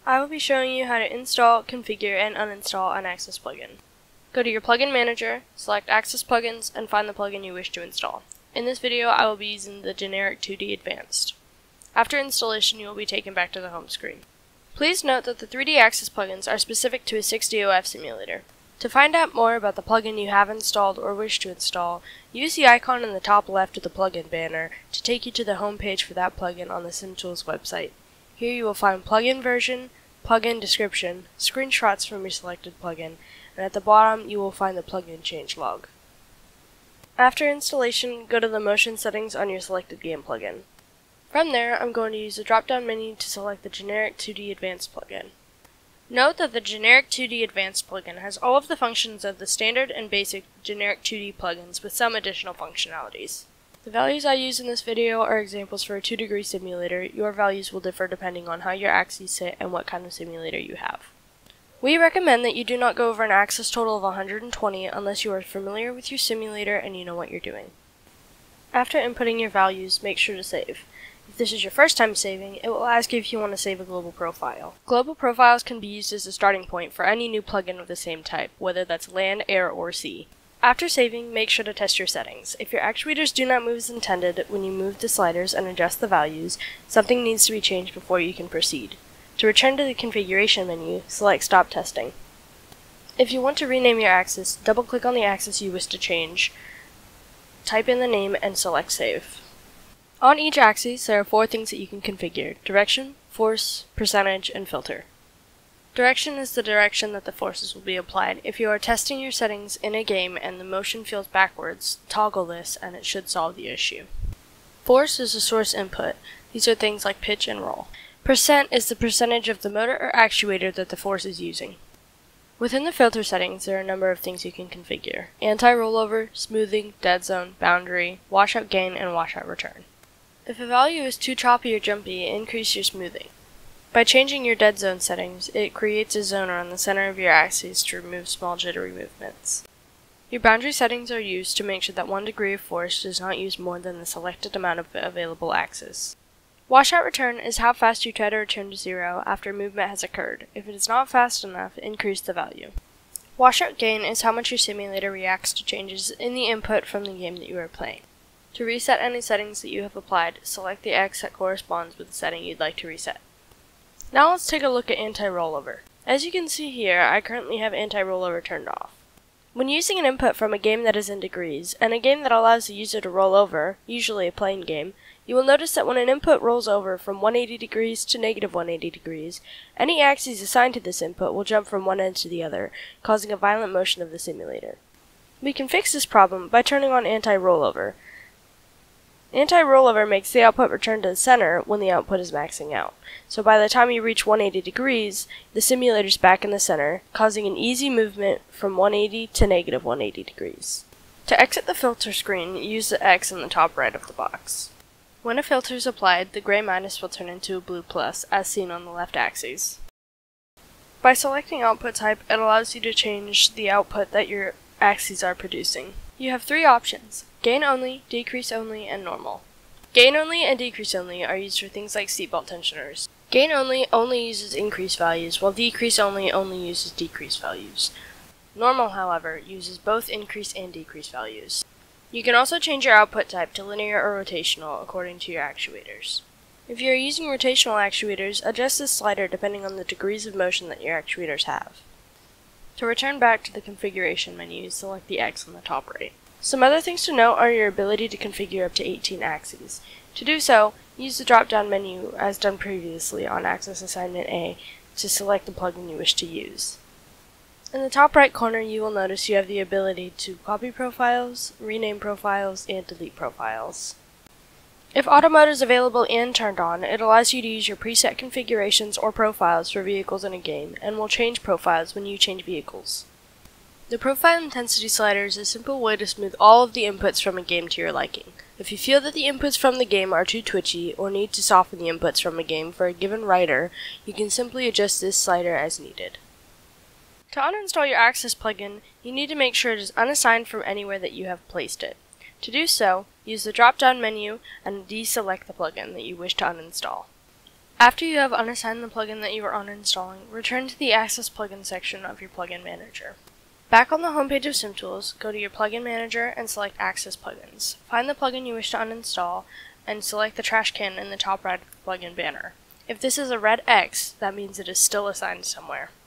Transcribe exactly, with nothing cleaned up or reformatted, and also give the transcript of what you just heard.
I will be showing you how to install, configure, and uninstall an Access plugin. Go to your plugin manager, select Access Plugins, and find the plugin you wish to install. In this video, I will be using the generic two D Advanced. After installation, you will be taken back to the home screen. Please note that the three D Access plugins are specific to a six D O F simulator. To find out more about the plugin you have installed or wish to install, use the icon in the top left of the plugin banner to take you to the home page for that plugin on the SimTools website. Here you will find plugin version, plugin description, screenshots from your selected plugin, and at the bottom you will find the plugin changelog. After installation, go to the motion settings on your selected game plugin. From there, I'm going to use the drop-down menu to select the generic two D Advanced plugin. Note that the generic two D Advanced plugin has all of the functions of the standard and basic generic two D plugins with some additional functionalities. The values I use in this video are examples for a two degree simulator. Your values will differ depending on how your axes sit and what kind of simulator you have. We recommend that you do not go over an axis total of one hundred twenty unless you are familiar with your simulator and you know what you're doing. After inputting your values, make sure to save. If this is your first time saving, it will ask you if you want to save a global profile. Global profiles can be used as a starting point for any new plugin of the same type, whether that's land, air, or sea. After saving, make sure to test your settings. If your actuators do not move as intended when you move the sliders and adjust the values, something needs to be changed before you can proceed. To return to the configuration menu, select Stop Testing. If you want to rename your axis, double-click on the axis you wish to change, type in the name, and select Save. On each axis, there are four things that you can configure: direction, force, percentage, and filter. Direction is the direction that the forces will be applied. If you are testing your settings in a game and the motion feels backwards, toggle this and it should solve the issue. Force is the source input. These are things like pitch and roll. Percent is the percentage of the motor or actuator that the force is using. Within the filter settings, there are a number of things you can configure: anti-rollover, smoothing, dead zone, boundary, washout gain, and washout return. If a value is too choppy or jumpy, increase your smoothing. By changing your dead zone settings, it creates a zone around the center of your axis to remove small jittery movements. Your boundary settings are used to make sure that one degree of force does not use more than the selected amount of available axis. Washout return is how fast you try to return to zero after movement has occurred. If it is not fast enough, increase the value. Washout gain is how much your simulator reacts to changes in the input from the game that you are playing. To reset any settings that you have applied, select the X that corresponds with the setting you'd like to reset. Now let's take a look at anti-rollover. As you can see here, I currently have anti-rollover turned off. When using an input from a game that is in degrees, and a game that allows the user to roll over, usually a plane game, you will notice that when an input rolls over from one hundred eighty degrees to negative one hundred eighty degrees, any axes assigned to this input will jump from one end to the other, causing a violent motion of the simulator. We can fix this problem by turning on anti-rollover. Anti-rollover makes the output return to the center when the output is maxing out. So by the time you reach one hundred eighty degrees, the simulator is back in the center, causing an easy movement from one hundred eighty to negative one hundred eighty degrees. To exit the filter screen, use the X in the top right of the box. When a filter is applied, the gray minus will turn into a blue plus, as seen on the left axis. By selecting output type, it allows you to change the output that your axes are producing. You have three options: gain only, decrease only, and normal. Gain only and decrease only are used for things like seatbelt tensioners. Gain only only uses increase values, while decrease only only uses decrease values. Normal, however, uses both increase and decrease values. You can also change your output type to linear or rotational according to your actuators. If you are using rotational actuators, adjust this slider depending on the degrees of motion that your actuators have. To return back to the configuration menu, select the X on the top right. Some other things to note are your ability to configure up to eighteen axes. To do so, use the drop-down menu as done previously on Axis Assignment A to select the plugin you wish to use. In the top right corner, you will notice you have the ability to copy profiles, rename profiles, and delete profiles. If auto mode is available and turned on, it allows you to use your preset configurations or profiles for vehicles in a game, and will change profiles when you change vehicles. The profile intensity slider is a simple way to smooth all of the inputs from a game to your liking. If you feel that the inputs from the game are too twitchy, or need to soften the inputs from a game for a given writer, you can simply adjust this slider as needed. To uninstall your Access plugin, you need to make sure it is unassigned from anywhere that you have placed it. To do so, use the drop-down menu and deselect the plugin that you wish to uninstall. After you have unassigned the plugin that you are uninstalling, return to the Access Plugin section of your plugin manager. Back on the homepage of SimTools, go to your plugin manager and select Access Plugins. Find the plugin you wish to uninstall and select the trash can in the top right of the plugin banner. If this is a red X, that means it is still assigned somewhere.